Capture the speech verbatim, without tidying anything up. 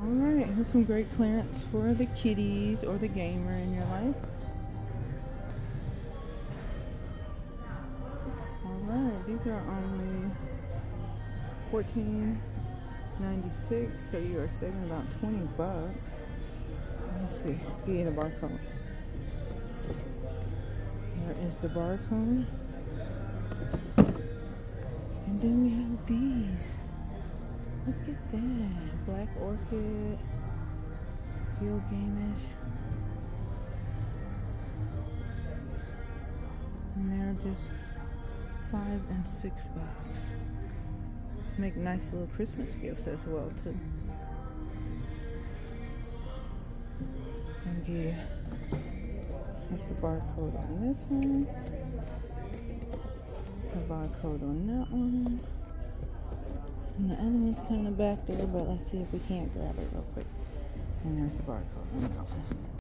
Alright, here's some great clearance for the kiddies or the gamer in your life. Alright, these are only fourteen ninety-six, so you are saving about twenty bucks. Let's see, get you the barcode. There is the barcode. And then we have these. Look at that. Black Orchid. Feel Gamish. And they're just five and six bucks. Make nice little Christmas gifts as well too. And yeah, here's the barcode on this one. The barcode on that one. And the other one's kind of back there, but let's see if we can't grab it real quick. And there's the barcode on that one.